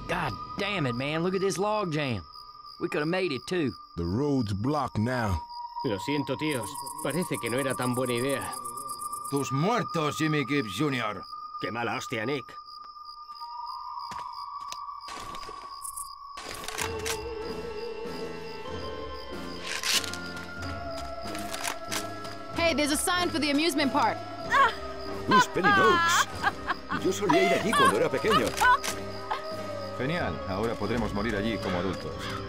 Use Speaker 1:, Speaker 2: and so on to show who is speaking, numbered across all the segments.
Speaker 1: God damn it, man. Look at this log jam. We could have made it, too.
Speaker 2: The road's blocked now.
Speaker 3: Lo siento, tíos. Parece que no era tan buena idea.
Speaker 4: Tus muertos, Jimmy Gibbs Jr.
Speaker 3: Qué mala hostia, Nick.
Speaker 5: Hey, there's a sign for the amusement park.
Speaker 6: Spelling Oaks. Yo solía ir allí cuando era pequeño.
Speaker 7: Genial. Ahora podremos morir allí como adultos.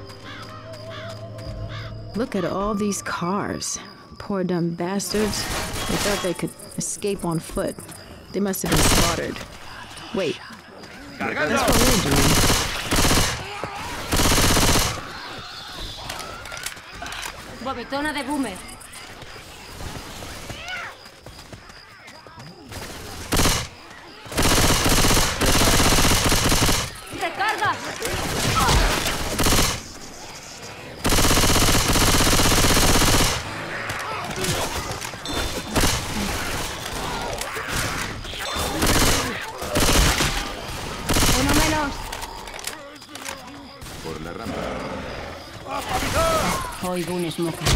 Speaker 5: Look at all these cars. Poor dumb bastards. They thought they could escape on foot. They must have been slaughtered. Wait. That's what we're doing.
Speaker 8: Bobetona de Boomer. ¡Recarga! Uno menos.
Speaker 7: Por la rampa.
Speaker 8: Oigo un smoker.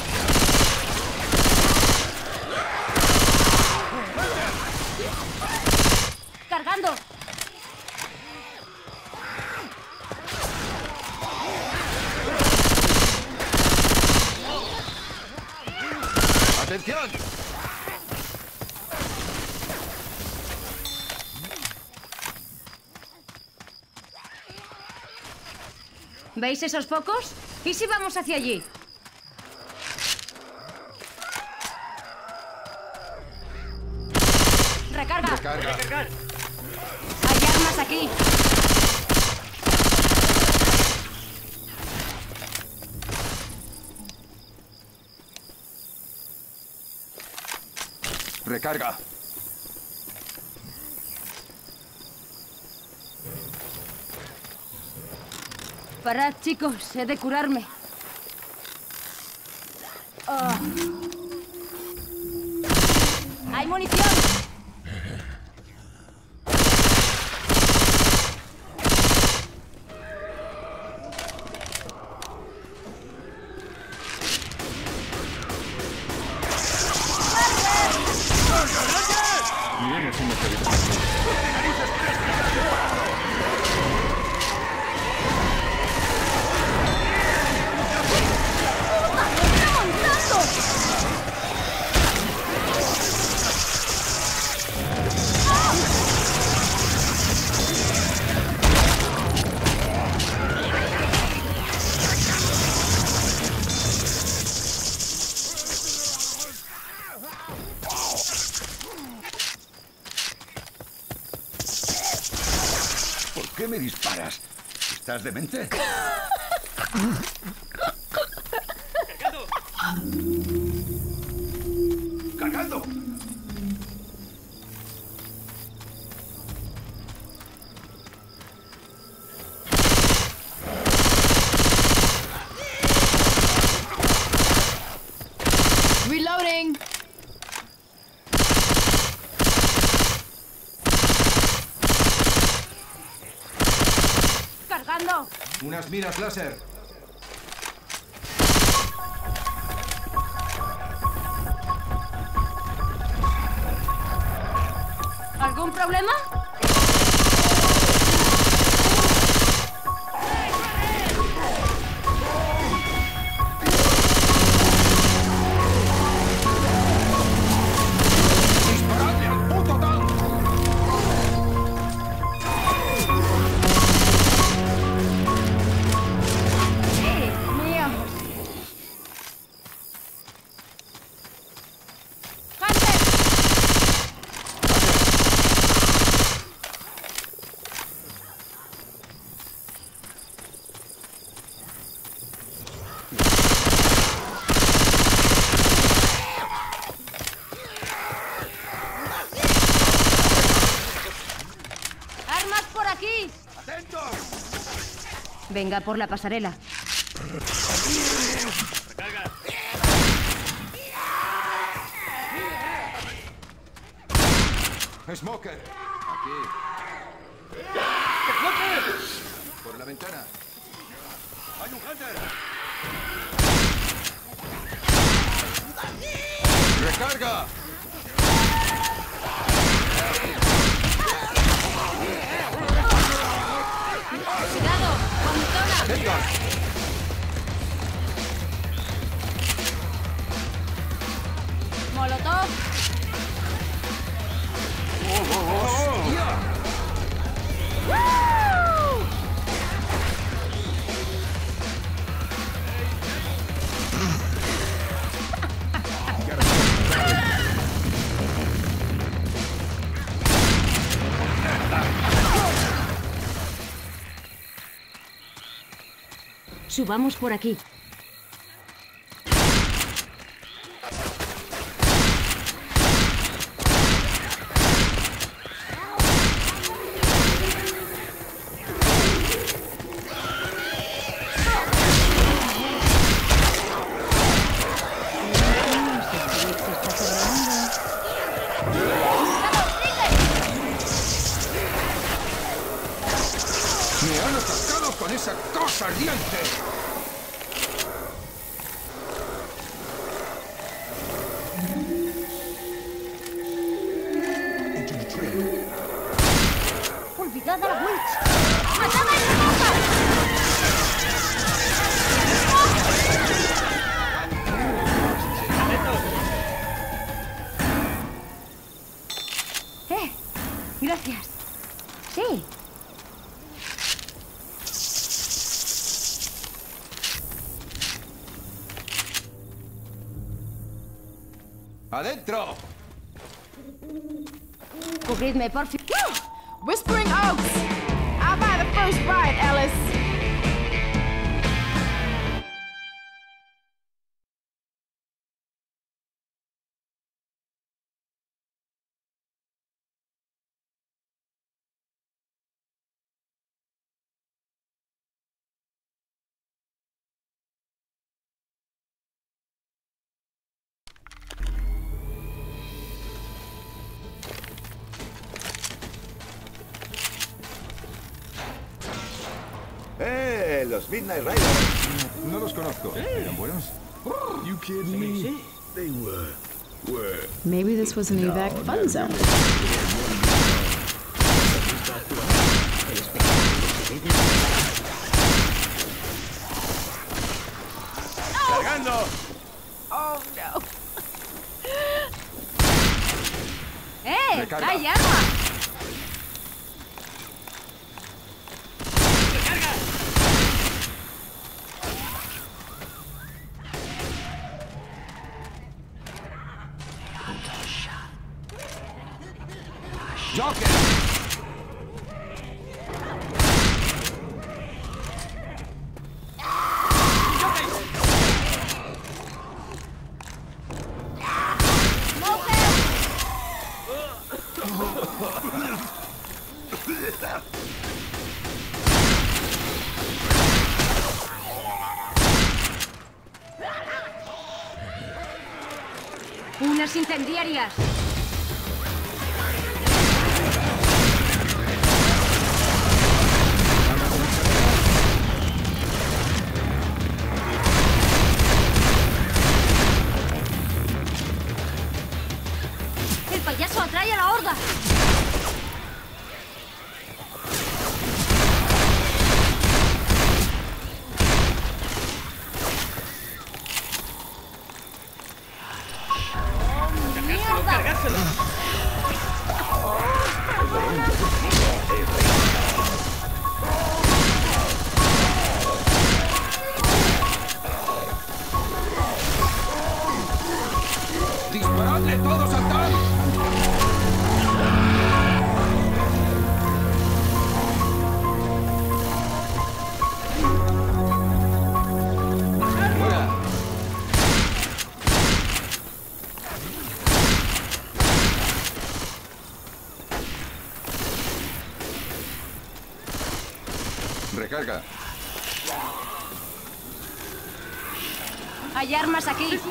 Speaker 8: ¡Cargando!
Speaker 4: ¡Atención!
Speaker 8: ¿Veis esos focos? ¿Y si vamos hacia allí? ¡Recarga!
Speaker 7: Recarga.
Speaker 8: ¡Hay armas aquí!
Speaker 7: Recarga.
Speaker 8: Parad, chicos, he de curarme. Oh. ¡Hay munición!
Speaker 7: Bien, hacemos evitar.
Speaker 6: ¿Por qué me disparas? ¿Estás demente? ¡Cargando!
Speaker 5: Reloading.
Speaker 8: ¡Cargando!
Speaker 4: Unas miras láser.
Speaker 8: ¿Algún problema?
Speaker 4: ¡Disparadle al puto tanque!
Speaker 8: ¡Mío! ¡Hunter! ¡Armas por aquí!
Speaker 4: ¡Atentos!
Speaker 8: Venga por la pasarela.
Speaker 7: Smoker.
Speaker 4: Aquí.
Speaker 7: ¡Smoker!
Speaker 4: ¡Recarga!
Speaker 8: ¡Cuidado! ¡Conductora!
Speaker 4: ¡Edgar!
Speaker 8: ¡Molotov! Subamos por aquí.
Speaker 4: ¡Me han atacado con esa cosa ardiente!
Speaker 8: ¡Olvidad a la witch! ¡Matad a esa cosa! Gracias. Sí.
Speaker 4: ¡Adentro!
Speaker 8: Cubridme, por fin.
Speaker 5: Whispering Oaks! I'll buy the first ride, Ellis.
Speaker 6: Los Midnight Riders.
Speaker 7: No los conozco. ¿Eran buenos?
Speaker 2: You kidding me? They were.
Speaker 5: Maybe this was an evac fun zone.
Speaker 6: ¡Cargando!
Speaker 5: Oh no.
Speaker 4: Recarga.
Speaker 8: ¡Hay arma!
Speaker 4: ¡Joker!
Speaker 8: ¡Unas incendiarias! ¡El payaso atrae a la horda!
Speaker 4: ¡Disparadle todos al tanque!
Speaker 7: Recarga.
Speaker 8: ¡Hay armas aquí!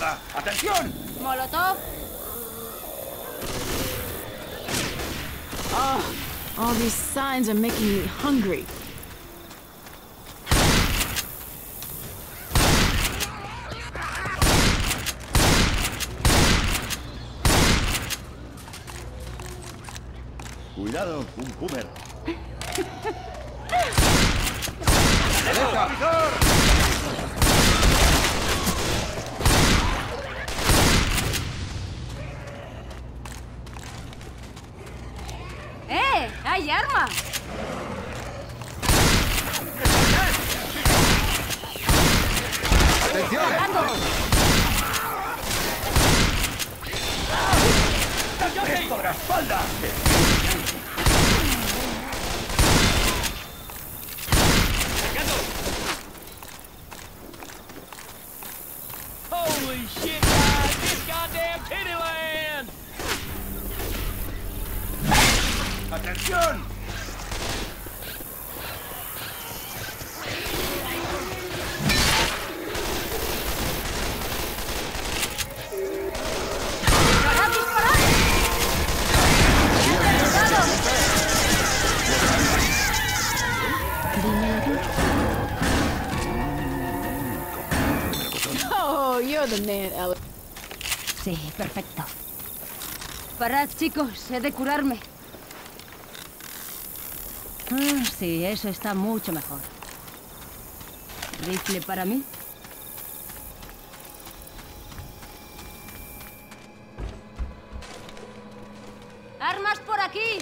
Speaker 4: mierda! ¡Atención!
Speaker 8: Molotov.
Speaker 5: Oh, all these signs are making me hungry.
Speaker 6: Cuidado, un boomer.
Speaker 8: ¡Hay arma!
Speaker 4: ¡Atención! ¡Esto de la espalda!
Speaker 1: Holy shit, guys! It's goddamn Tittyland!
Speaker 4: ¡Atención!
Speaker 5: Oh, you're the man, Ella.
Speaker 8: Sí, perfecto. Parad, chicos, he de curarme. Sí, eso está mucho mejor. ¿Rifle para mí? ¡Armas por aquí!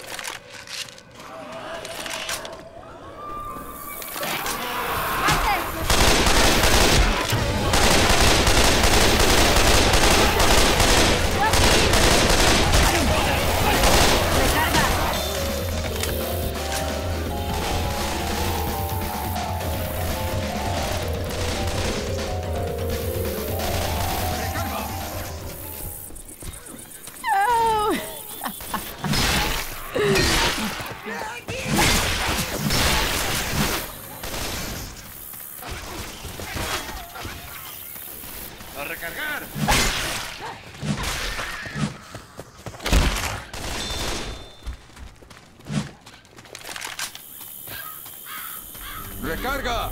Speaker 4: ¡A recargar! ¡Recarga!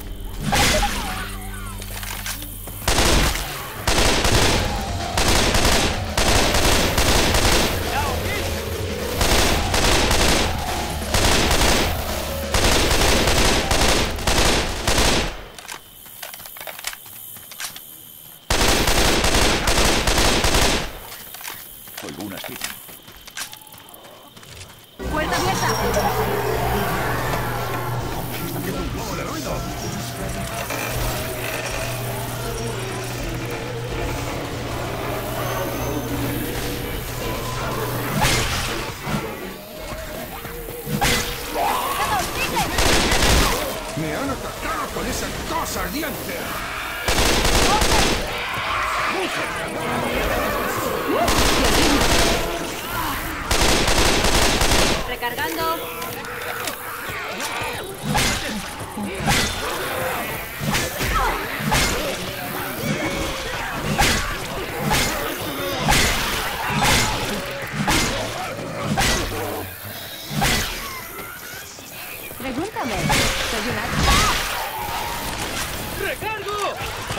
Speaker 6: Oigo una espina.
Speaker 8: ¡Puerta abierta!
Speaker 4: ¡Vamos de ruido! ¡Me han atacado con esa cosa ardiente!
Speaker 8: Recargando. Pregúntame. Soy una...
Speaker 1: ¡Recargo!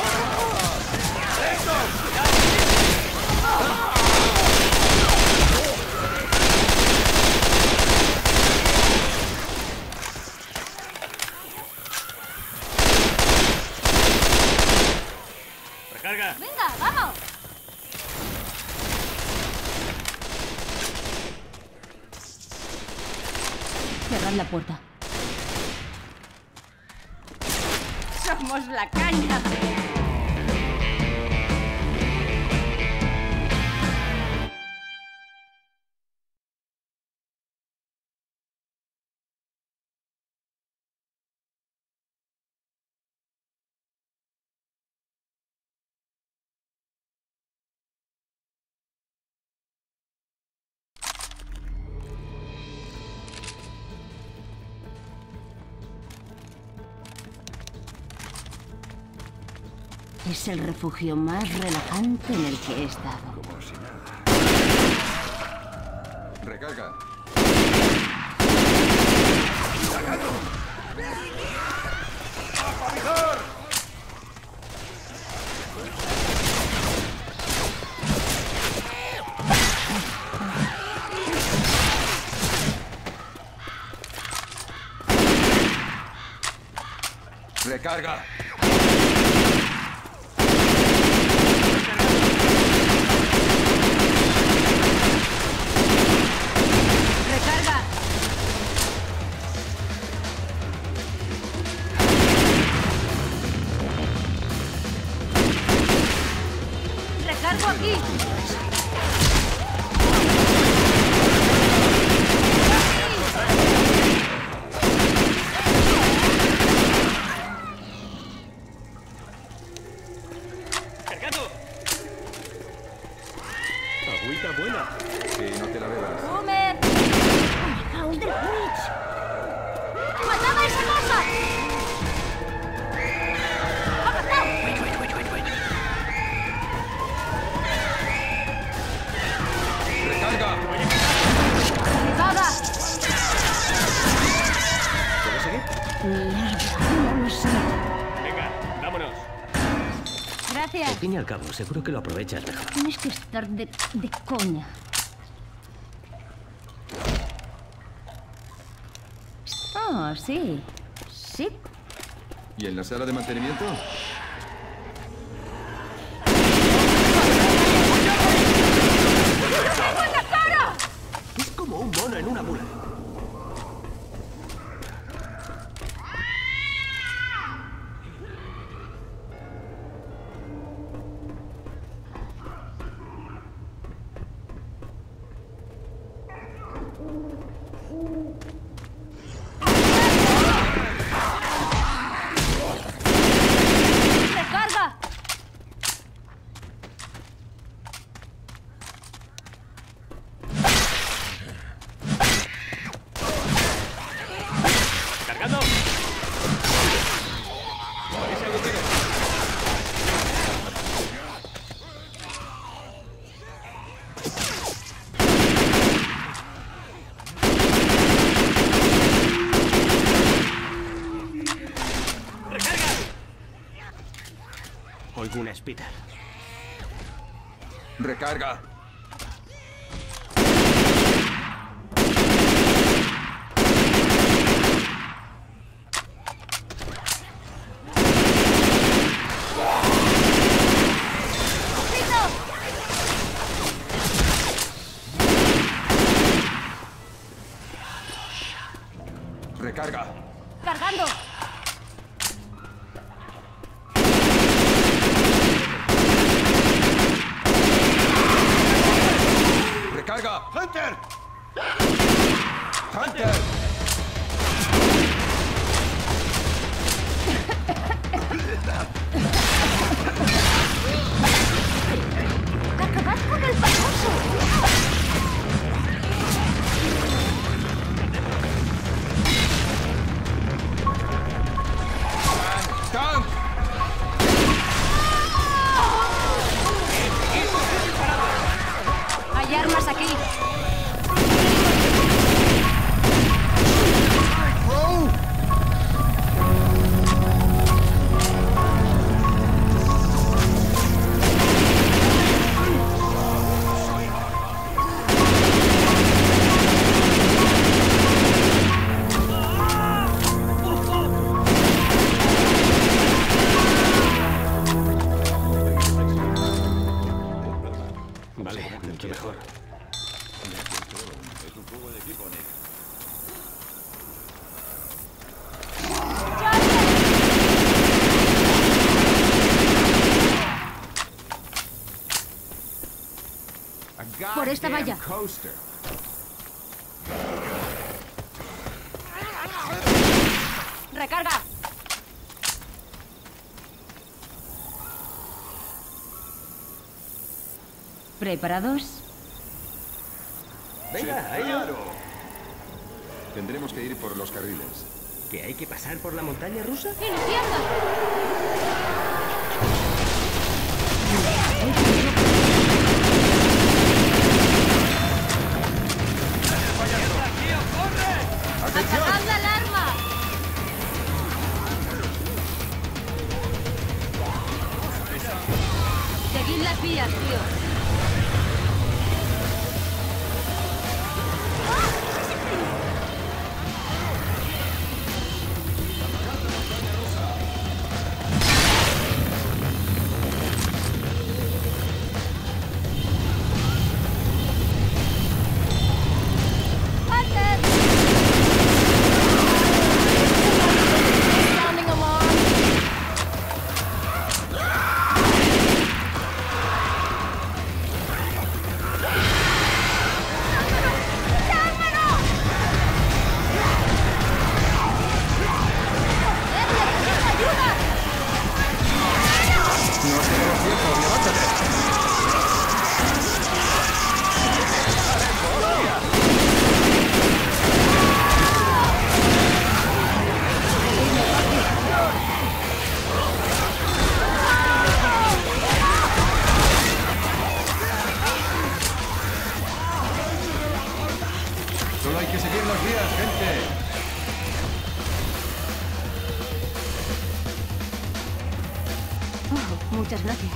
Speaker 1: ¡Recarga!
Speaker 8: ¡Venga, vamos! Cerrad la puerta. Somos la caña. Es el refugio más relajante en el que he estado.
Speaker 2: Como si nada.
Speaker 7: Recarga.
Speaker 2: Recarga.
Speaker 8: ¡Recarga! ¡Recargo aquí!
Speaker 3: Agüita buena.
Speaker 7: Sí, no te la bebas.
Speaker 8: ¡Homer! ¡Hound del Witch! ¡Mataba a esa cosa! ¡Ha matado!
Speaker 2: Recarga.
Speaker 8: ¡Derribada!
Speaker 3: ¿Puedo seguir?
Speaker 8: Mierda, no lo sé.
Speaker 3: Venga, vámonos.
Speaker 8: Gracias.
Speaker 9: Al fin y al cabo, seguro que lo aprovechas mejor.
Speaker 8: Tienes que estar de coña. Oh, sí. Sí.
Speaker 7: ¿Y en la sala de mantenimiento?
Speaker 9: Es como un mono en una mula.
Speaker 8: ¡Recarga!
Speaker 3: ¡Cargando! ¡Ese agujero! ¡Recarga! Oigo una espita.
Speaker 2: Recarga. Recarga.
Speaker 8: ¡Cargando!
Speaker 2: Recarga. Hunter. Hunter.
Speaker 8: ¡Acabad con el famoso!
Speaker 2: Tank.
Speaker 8: ¡Hay armas aquí!
Speaker 3: Vale, mucho mejor.
Speaker 2: Es un juego de equipo, Nick.
Speaker 8: Por esta valla. ¡Recarga! ¿Preparados?
Speaker 9: Venga, ahí.
Speaker 7: Tendremos que ir por los carriles.
Speaker 9: ¿Que hay que pasar por la montaña rusa?
Speaker 8: ¡Iniciando! ¡Apagad la alarma! Seguid las vías, tío.
Speaker 7: Solo hay que seguir las vías, gente.
Speaker 8: Oh, muchas gracias.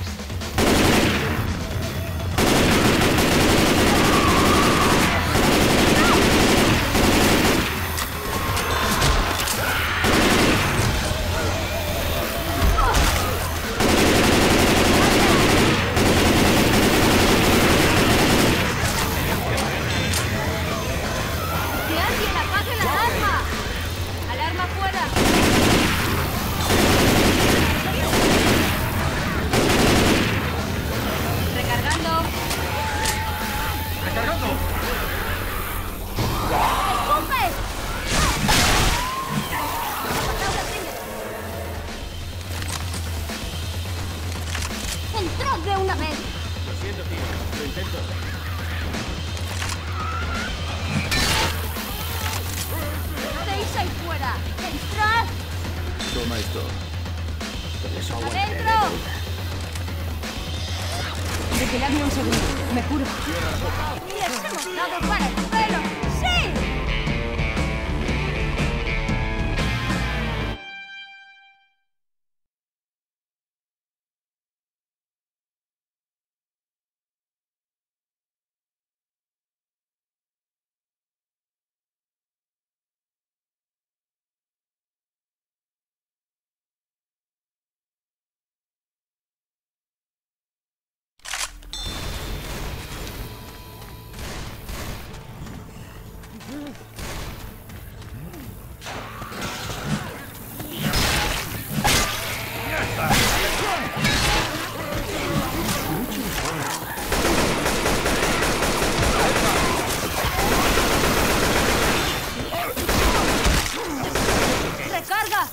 Speaker 8: ¡Que alguien apague la alarma! ¡Alarma fuera! ¡Recargando!
Speaker 2: ¡Recargando!
Speaker 8: ¡Escupe! ¡Entrad de una vez!
Speaker 3: Lo siento, tío. Lo intento.
Speaker 8: ¡Estáis ahí fuera! ¡Entrad!
Speaker 6: Toma esto. Con eso aguantaré
Speaker 8: ¡Adentro!
Speaker 6: de vuelta.
Speaker 8: Vigiladme un segundo. Me curo. ¡Y os hemos dado para el pelo! ¡Sí! ¡Recarga!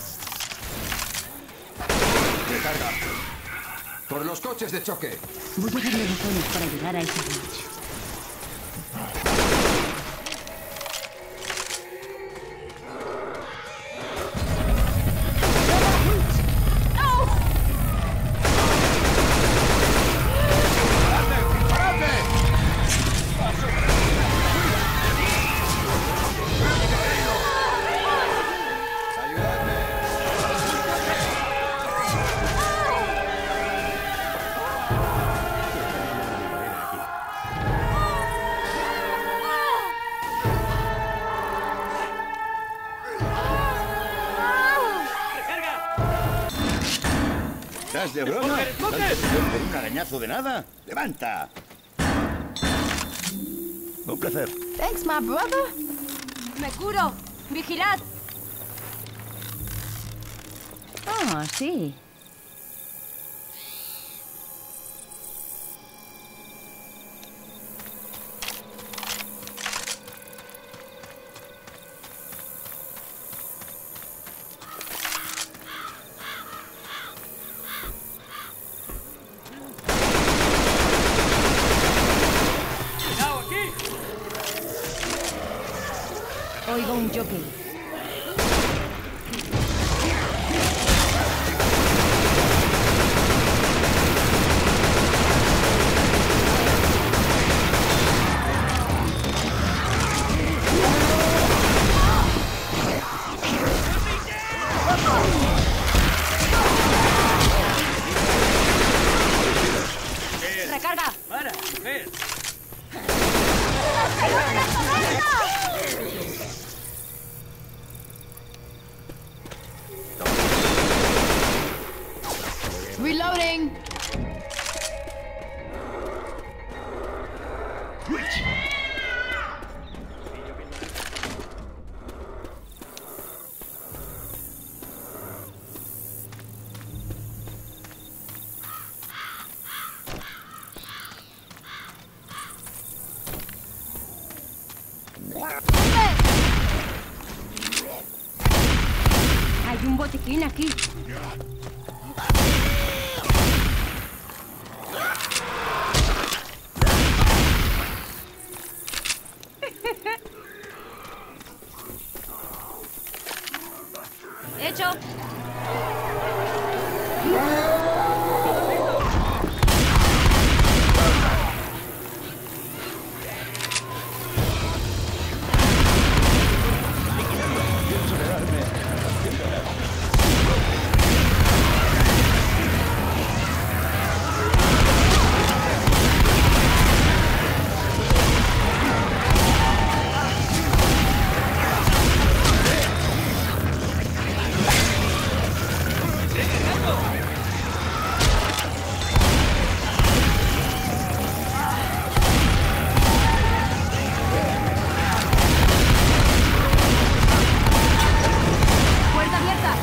Speaker 2: Recarga. Por los coches de choque.
Speaker 8: Voy a darle botones para llegar a ese ranch.
Speaker 6: ¿Estás de broma? ¿Tanto sudor por un arañazo de nada? ¡Levanta! Un placer.
Speaker 5: Thanks, my brother.
Speaker 8: ¡Me curo! ¡Vigilad!
Speaker 5: Oh, sí.
Speaker 8: Oigo un jockey.
Speaker 4: ¡Joder!
Speaker 5: Reloading!
Speaker 8: Hay un botiquín aquí. Hecho. Puerta abierta.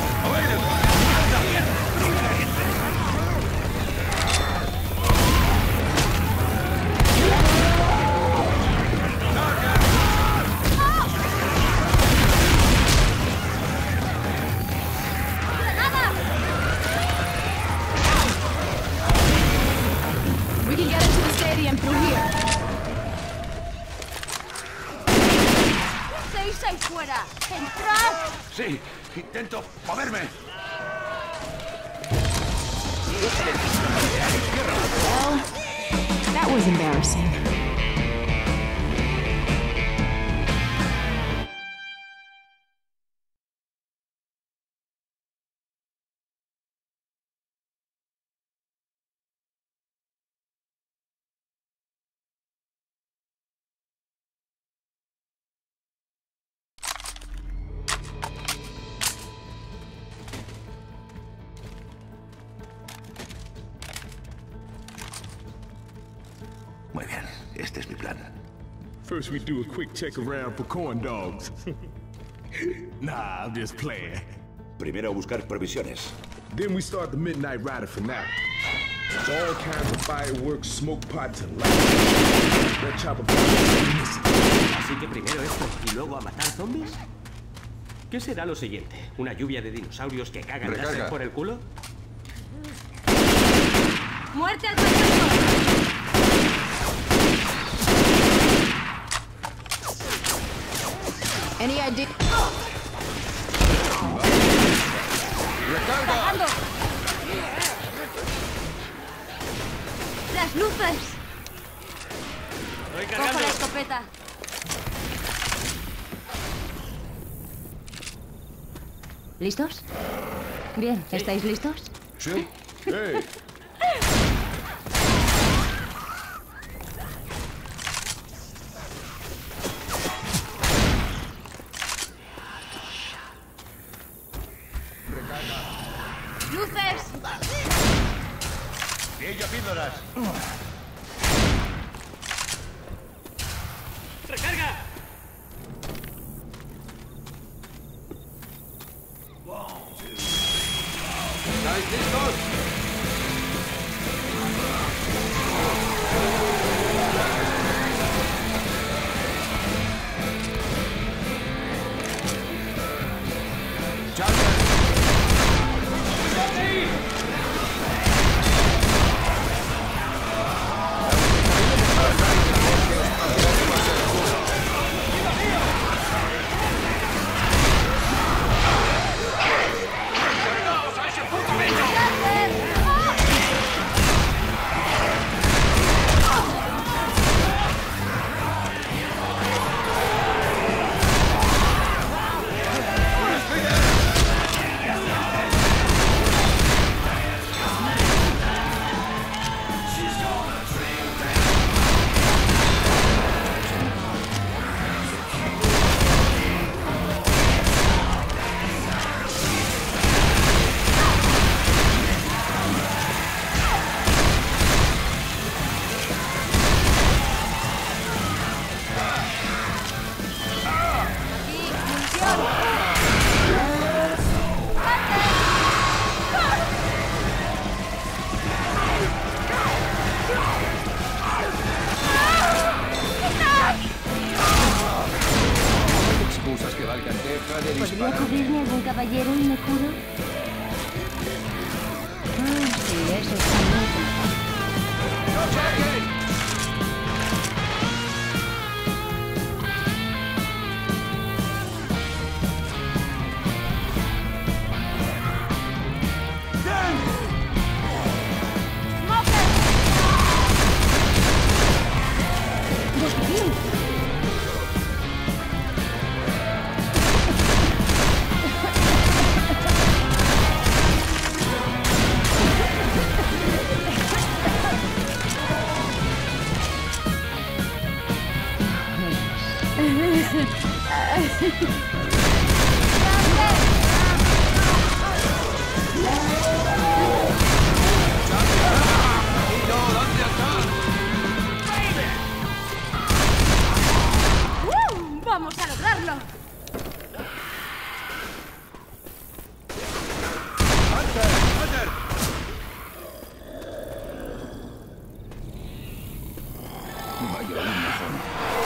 Speaker 5: We can get into the stadium through here.
Speaker 8: 6 fuera. ¡Entrad!
Speaker 4: Sí, intento moverme.
Speaker 5: Well, that was embarrassing.
Speaker 6: Muy bien, este es mi plan.
Speaker 10: First we do a quick check around for corn dogs. Nah, I'm just playing.
Speaker 6: Primero buscar provisiones.
Speaker 10: Then we start the Midnight Rider finale. It's all kinds of fireworks, smoke pots, and lights. That chopper.
Speaker 9: Así que primero esto y luego a matar zombies. ¿Qué será lo siguiente? ¿Una lluvia de dinosaurios que cagan
Speaker 7: Recarga.
Speaker 9: láser por el culo?
Speaker 8: ¡Muerte al payaso!
Speaker 5: Any idea?
Speaker 8: ¡Cargando! ¡Las luces!
Speaker 4: Estoy
Speaker 8: ¡Cojo la escopeta! ¿Listos? Bien, ¿estáis listos?
Speaker 7: Sí. ¡Hey!
Speaker 8: ¡Luces!
Speaker 4: ¡Ella píldoras!
Speaker 9: ¡Recarga!
Speaker 2: ¿Estáis listos?
Speaker 8: caballero y me curo? Ah, sí, eso está muy bien. ¡Vamos a lograrlo!
Speaker 6: Vaya una zona.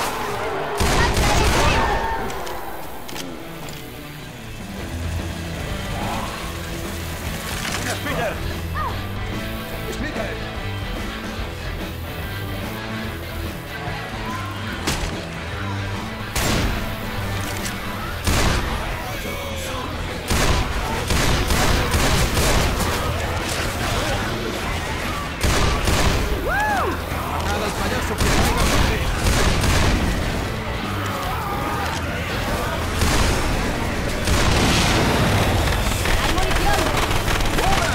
Speaker 4: ¡Peter!
Speaker 2: ¡Splitter! ¡Matad al payaso que tenga suerte!
Speaker 8: ¡Hay munición!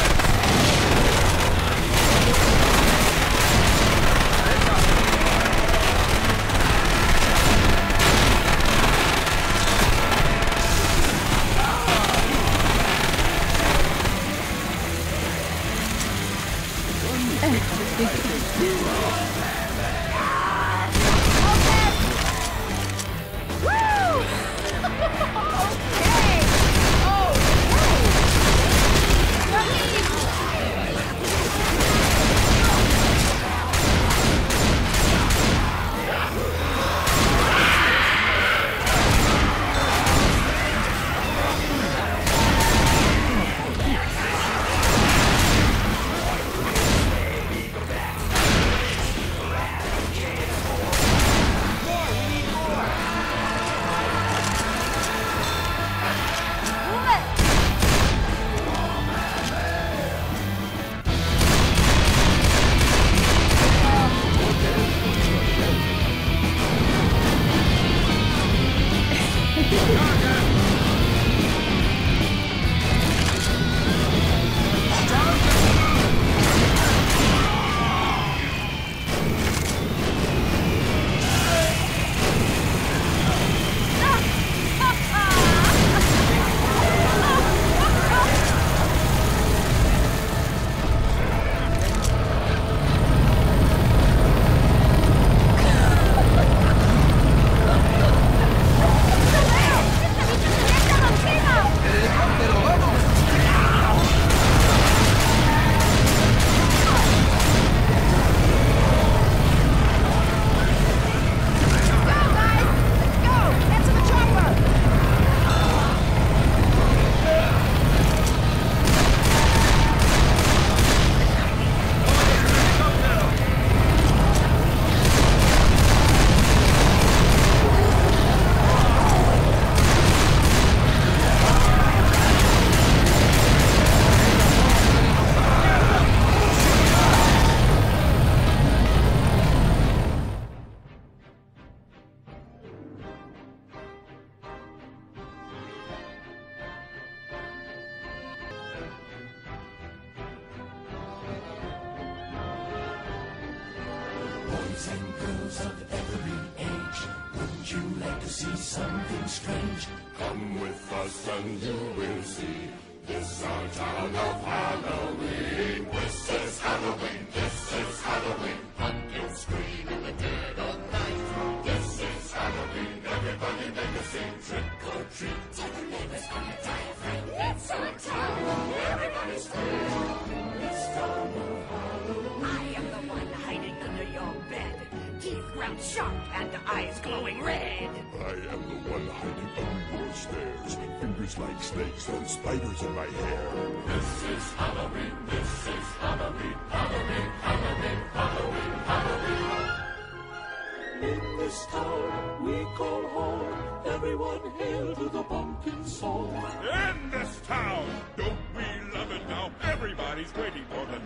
Speaker 11: boys and girls of every age. Wouldn't you like to see something strange? Come with us and you will see. This our town of Halloween. This is Halloween. This is Halloween. Pumpkins scream in the dead of night. This is Halloween. Everybody make a scene. Trick or treat. Tell the neighbors on your diaphragm. It's our town. Everybody's free. This town of Halloween. I am the one hiding under your bed. teeth ground sharp and eyes glowing red.
Speaker 12: I am the one hiding under your stairs, fingers like snakes and spiders in my hair.
Speaker 11: This is Halloween, this is Halloween, Halloween, Halloween, Halloween, Halloween. In this town we call home, everyone hail to the pumpkin song.
Speaker 12: In this town, don't we love it now? Everybody's waiting for the